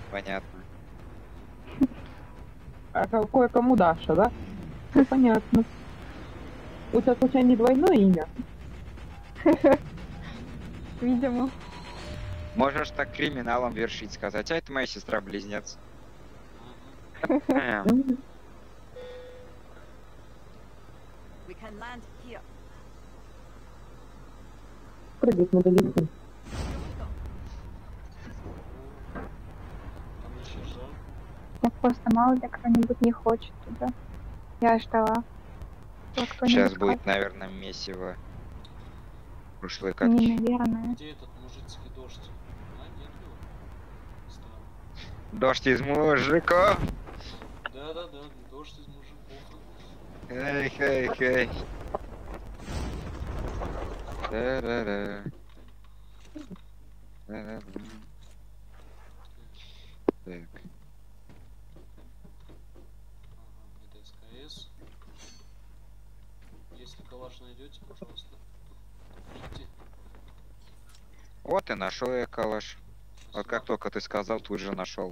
Понятно. А какое кому Даша, да? Ну, понятно. У тебя случайно не двойное имя? Видимо. Можешь так криминалом вершить, сказать, а это моя сестра-близнец. Мгм. We can land here. Прыгать надо легко. Там еще жаль. Я просто мало ли кто-нибудь не хочет туда. Я ждала. Что кто-нибудь Сейчас будет, скажет. наверное, месиво. Прошлой Не, катки. наверное. Где этот мужицкий дождь? А, нет его. Странно. Дождь из мужиков. Да-да-да, дождь из мужиков. Эй, эй, эй. Та-ра-ра. Та-ра-ра. Так. Ага, это СКС. Если калаш найдете, пожалуйста, покажите. Вот и нашел я калаш. Вот Спасибо. как только ты сказал, тут же нашел.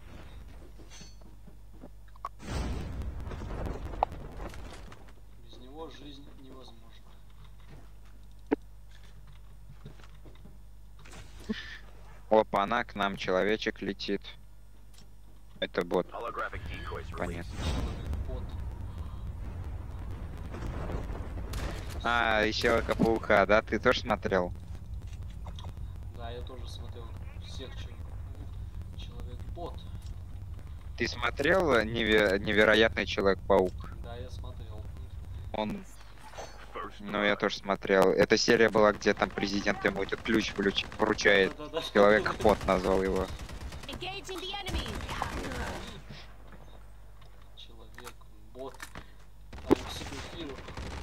Без него жизнь невозможна. Опа, она к нам человечек летит. Это бот. Holographic decoys released. Понятно. Человек-бот. А, и Человека-паука, да? Ты тоже смотрел? Да, я тоже смотрел всех Человек-бот. Ты смотрел Невероятный Человек-паук? Да, я смотрел. Он... First Ну, я тоже смотрел. Эта серия была, где там президент ему этот ключ вручает. Да-да-да. Человек-пот назвал его. Engaging the enemy. Человек-бот. I'm superhero.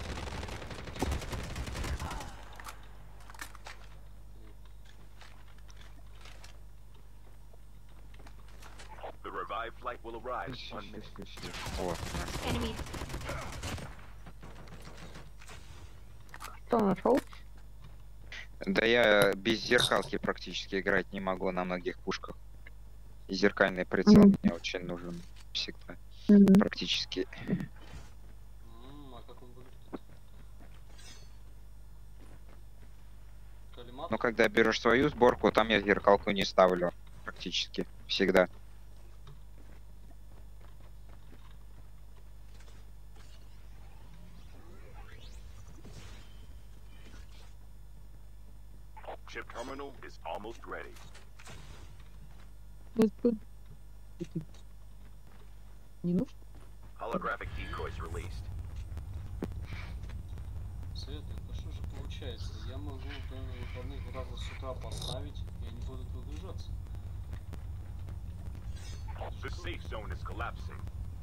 the revived flight will arrive in 1 minute. О, Enemy. Что нашел? да я без зеркалки практически играть не могу на многих пушках. И зеркальный прицел мне очень нужен всегда. Практически. А как он выглядит? Калимат? Но когда берешь свою сборку, там я зеркалку не ставлю. Практически. Всегда. Chip terminal is almost ready. Не нужно? Holographic decoys released. Света, это что же получается? Я могу в выходных раза с утра поставить, и они будут выгружаться. The safe zone is collapsing.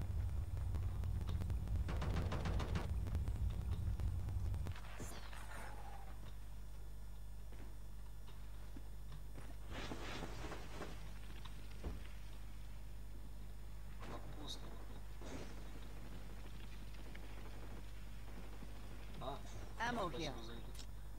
Отпуск. А, Ammo here. спасибо за это.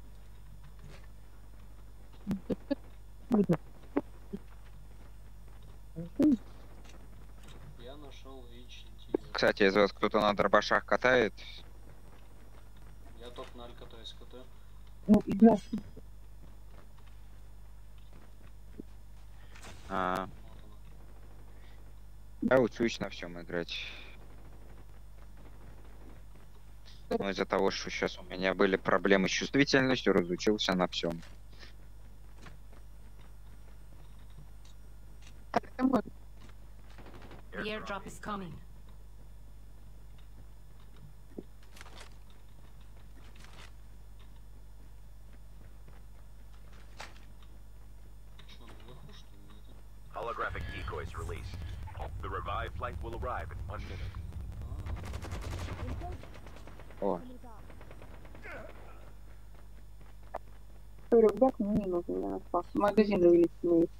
Я нашел HT. Кстати, из вас кто-то на дробашах катает? Я только на Алькатайс КТ. Ну, игра. А, Вот я учусь на всем играть. Но из-за того, что сейчас у меня были проблемы с чувствительностью, разучился на всем. Так, это мой. The airdrop is coming. что, наверху, что ли? Это? Holographic decoys released. The revived flight will arrive in 1 minute. О, Рюкзак мне не нужен, я нашла. Магазин увеличенный.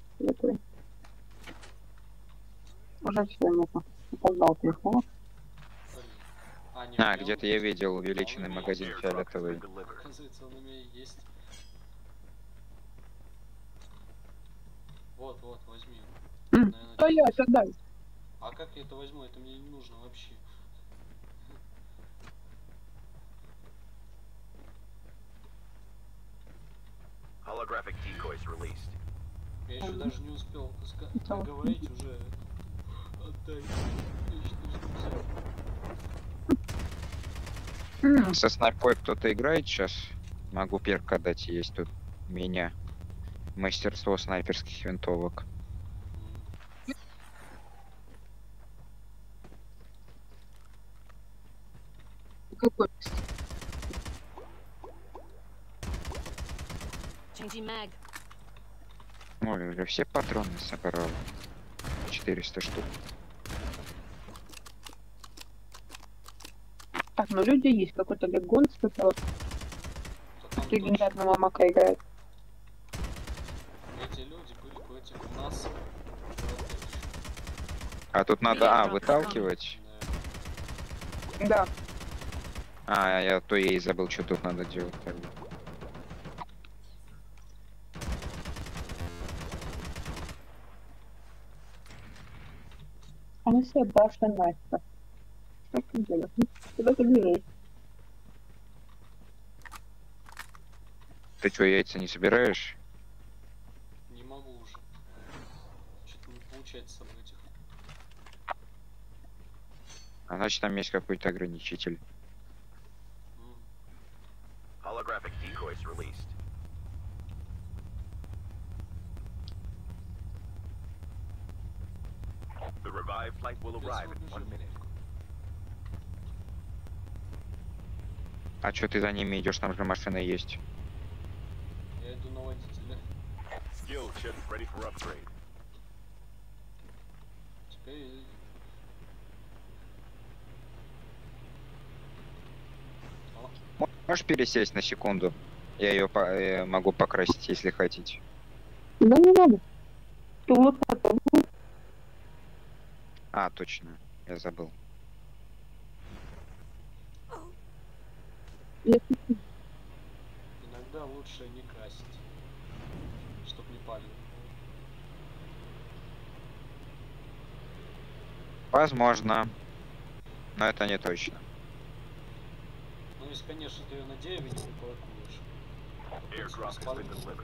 Уже все нужно. Опоздал телефон. Не, а, у меня где-то он- я видел увеличенный магазин Airdrop has фиолетовый. been delivered. Оказывается, он у меня есть. Вот, возьми. М. Наверное, стоять, отдай. А как я это возьму? Это мне не нужно вообще. Holographic decoys released. Я еще даже не успел Что? договорить, уже отдай. Со снайпой кто-то играет сейчас? Могу перк отдать, есть тут у меня. Мастерство снайперских винтовок. Какой? Changing mag. Ой, уже все патроны собрал. 400 штук. Так, ну люди есть. Какой-то легон сказал. Легендарного мака играет. Эти люди были против нас. А тут надо, выталкивать. Да. Да. Я и забыл, что тут надо делать тогда. А мы все башня Настя. Что ты делаешь? Куда ты бежишь? Ты что, яйца не собираешь? Не могу уже. Что-то не получается собрать их. А значит там есть какой-то ограничитель. Holographic decoys released. The revived flight will arrive in 1 minute. А что ты за ними идешь? Там же машина есть. Я иду на водителя. Skill chip ready for upgrade. Теперь Можешь пересесть на секунду? Я ее могу покрасить, если хотите. Да не надо. Ты вот это. Точно. Я забыл. иногда лучше не красить, чтоб не палило. Возможно. Но это не точно. Ну, если, конечно, ты ее на дереве не паркуешь. Airdrop has been delivered.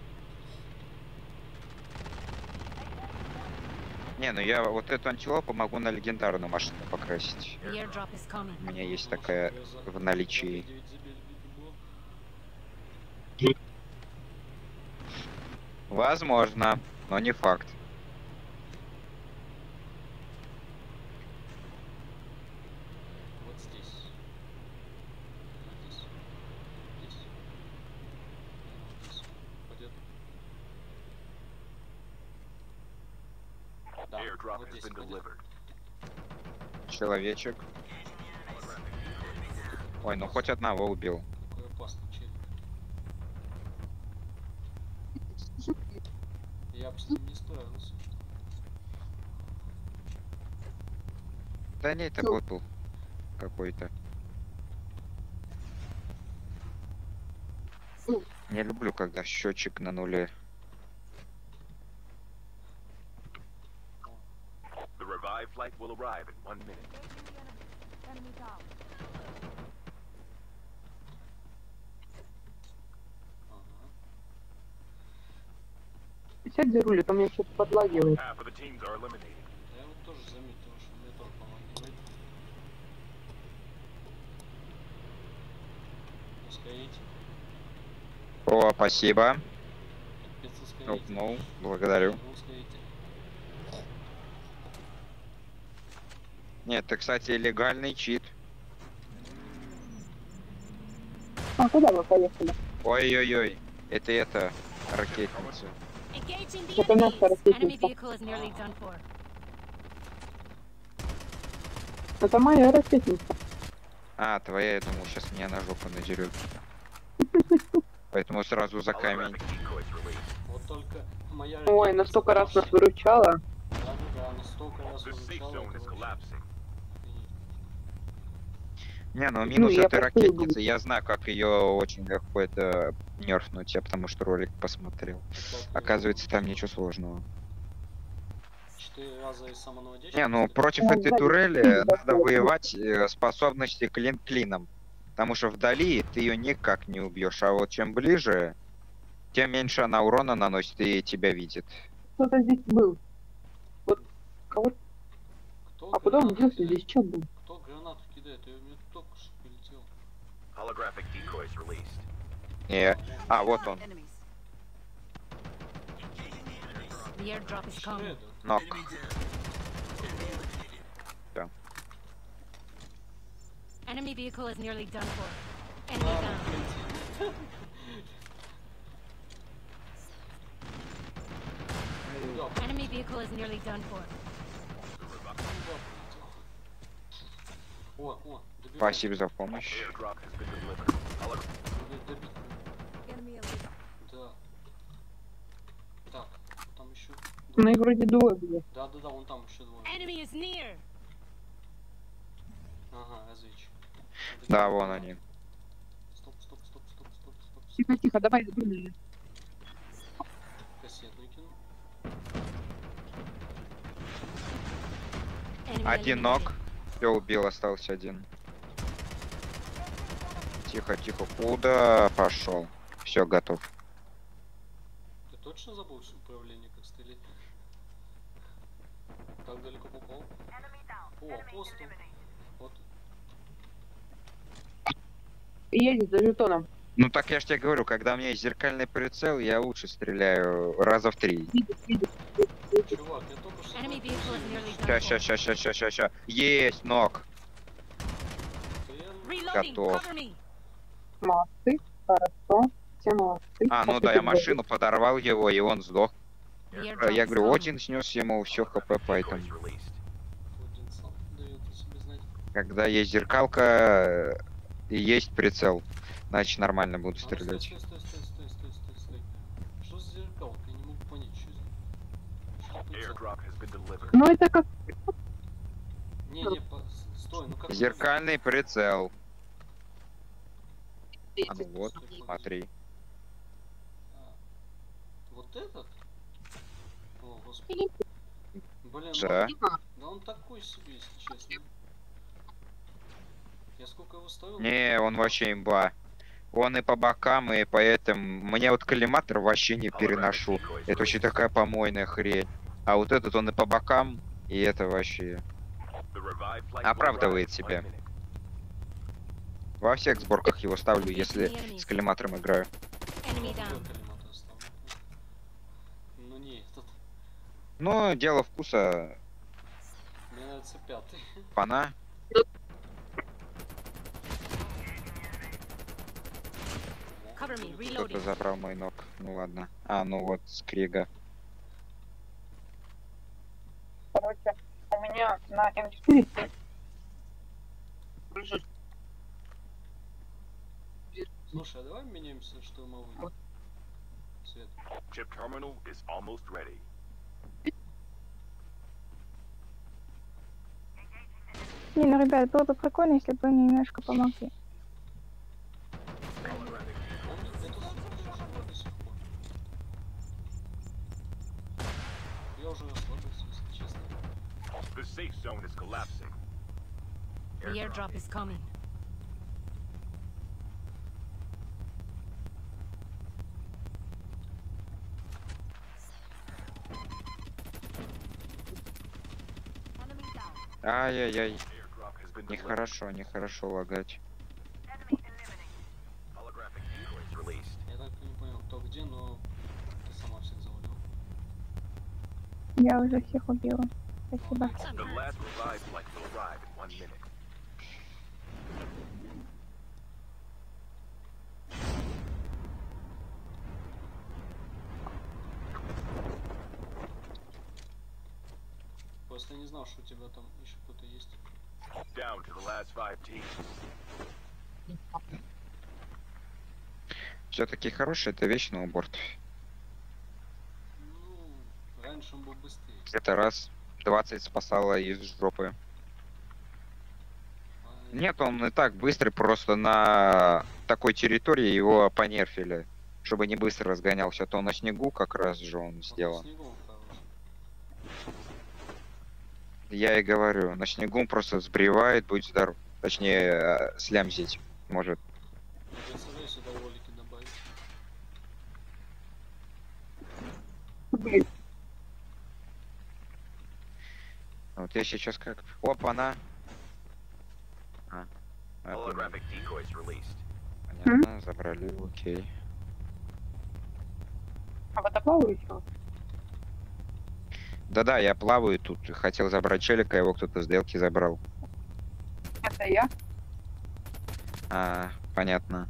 Не, ну я вот эту антилопу могу на легендарную машину покрасить. The airdrop is coming. У меня есть такая в наличии. Возможно, но не факт. Вот здесь. Вот здесь. Здесь. Вот здесь. Пойдет. Да, Airdrop вот has здесь been пойдет. delivered. Человечек. Ой, ну хоть одного убил. Какой опасный челик. Я бы с ним не справился. Да не, это бот был какой-то. Не люблю, когда счетчик на нуле. The revived flight will arrive in 1 minute. Ага. Сядь за руль, а то мне что-то подлагивает. Half of the teams are eliminated. Я вот тоже заметил, что мне тоже помогает. Ускорите. О, спасибо. Спецускоритель. Ну, благодарю. Ну, ускоритель. Нет, это, кстати, легальный чит. А куда вы поехали? Ой-ой-ой. Это ракетница. Engaging the Это наша enemies. Enemy ракетница. vehicle is nearly done for. Это моя ракетница. Твоя, я думал, сейчас меня на жопу надерет. Поэтому сразу за камень. Holographic decoys released. Вот только моя Ой, ракетница настолько раз нас вообще- выручала. Да, настолько раз The safe выручала, zone это is вообще collapsing. охренеть. Не, ну минус я этой просто люблю. ракетницы. Я знаю, как ее очень легко это нерфнуть, я потому что ролик посмотрел. Так, Оказывается, там ничего сложного. 4 раза из самонаводящего. Не, ну кстати. против Ну, этой сзади турели сидит, да, надо воевать способности клин клином. Потому что вдали ты ее никак не убьешь, а вот чем ближе, тем меньше она урона наносит и тебя видит. Кто-то здесь был. Вот кого... Кто А куда он гранату делся? кидает? Здесь что был? Кто гранату кидает? Я мне только что прилетел. Holographic decoys released. Не. А, вот он. The airdrop is coming. Шредер. Нок. Enemy vehicle is nearly done for. А, Enemy down. прилетел. Куда? Enemy vehicle is nearly done for. Куда прилетел? О, добивай. Спасибо за помощь. Airdrop has been delivered. Добить. Да. Так, там еще. Ну их вроде двое было. Да, вон там еще двое. Enemy is near. Ага, Азыч. Да, вон они. Стоп. Тихо, тихо, давай забрали. Кассетный кину. Enemy Один eliminated. нок. Все убил, остался один. Тихо, тихо. Куда пошел? Все, готов. Ты точно забыл управление, как стрелять? Так далеко попал? О, апостол. Вот. Едет за жетоном. Ну так я ж тебе говорю, когда у меня есть зеркальный прицел, я лучше стреляю раза в 3. Видит. Чувак, я только что... Enemy vehicle is nearly done Ща. Есть нок. Reloading. Готов. Cover me. Молодцы. Хорошо. Все молодцы. А, ну Сейчас да, это я машину подорвал его, и он сдох. The airdrop Я is говорю, coming. Один снес ему все хп, поэтому. Decoys released. Один сам дает о себе знать. Когда есть зеркалка и есть прицел, значит нормально буду А ну, стрелять. Стой. Что за зеркалка? Я не могу понять, что за прицел? Airdrop has been delivered. Ну это как... Стой, ну как... Зеркальный прицел. А ну Стой, вот, подожди. смотри. А, вот этот? О, господи. Блин, Да. да он такой себе, если честно. Я сколько его ставил? Не, он вообще имба. Он и по бокам, и поэтому... Мне вот коллиматор вообще не переношу. Holographic decoys Это вообще released. такая помойная хрень. А вот этот он и по бокам, и это вообще... The revived flight will Оправдывает arrive in себя. 1 minute. Во всех сборках его ставлю, если с коллиматором играю. Enemy Я down. коллиматор ставлю. Ну не, этот. Но дело вкуса, Мне нравится 5-й. пана. Cover me. Кто-то Reloading. забрал мой ног. Ну ладно. А, ну вот, скрига. Короче, у меня на М4 лежит. Слушай, а давай меняемся штурмовым. Свет. Chip terminal is almost ready. Не, ну, ребят, было бы прикольно, если бы вы мне немножко помогли. Он это живой до сих пор. Я уже расслабился, если честно. The safe zone is collapsing. The airdrop is coming. Ай-яй-яй. Airdrop has been delivered. Нехорошо лагать. Holographic decoys released. Я так и не понял, кто где, но ты сама всех завалил. Я уже всех убила. Спасибо. The last revived flight will arrive in 1 minute. Просто я не знал, что у тебя там еще кто-то есть. Down to the last 5 teams. Все-таки хороший это вещь на уборт. Ну, раньше он был быстрее. Это раз 20 спасало из жопы. А Нет, он и так быстрый, просто на такой территории его понерфили. Чтобы не быстро разгонялся, а то на снегу как раз же он вот сделан. снегом хороший. Я и говорю, на снегу просто сбривает, будь здоров. Точнее, слямзить может. Представляю, сюда волики добавить. Блин, Вот я сейчас как... Опа, она. Holographic decoys released. Понятно, забрали, окей. а водоплавающего? Да-да, я плаваю тут. Хотел забрать челика, его кто-то с делки забрал. Это я. Понятно.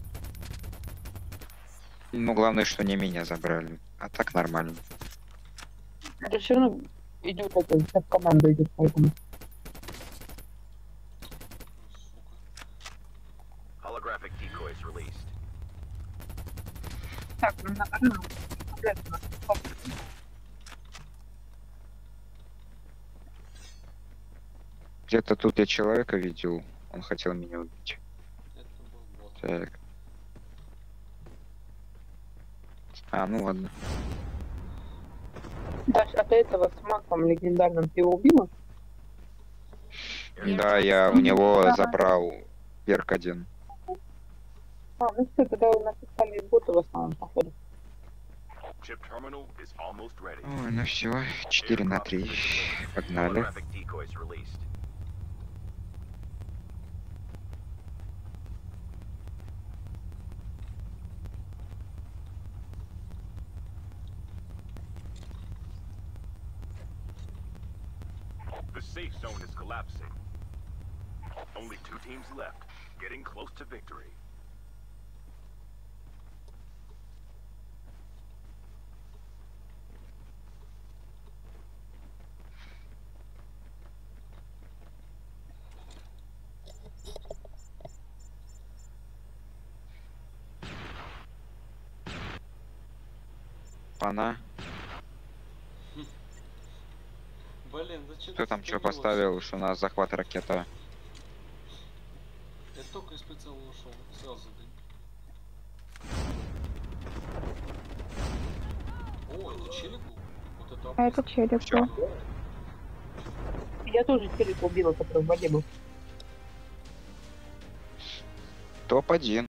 Ну, главное, что не меня забрали. А так нормально. Это все равно идет это, как команда идет, поэтому. Сука. Holographic decoys released. Так, ну на арену. Где-то тут я человека видел. Он хотел меня убить. Это был бот. Так. Ну ладно. Даш, а ты этого с маком легендарным ты его убила? Да, я у него забрал перк 1. Ну все, тогда у нас остались боты в основном, походу. Chip terminal is almost ready. Ой, ну все, 4/3. Погнали. Holographic decoys released. The safe zone is collapsing. Only 2 teams left, getting close to victory. Пана. Блин, да что Кто там что поставил, что у нас захват ракета? Я только из прицела ушел, сразу дым. О, это челик был? Вот это А это челик Всё. был. Я тоже челика убила, который в воде был. Топ-1.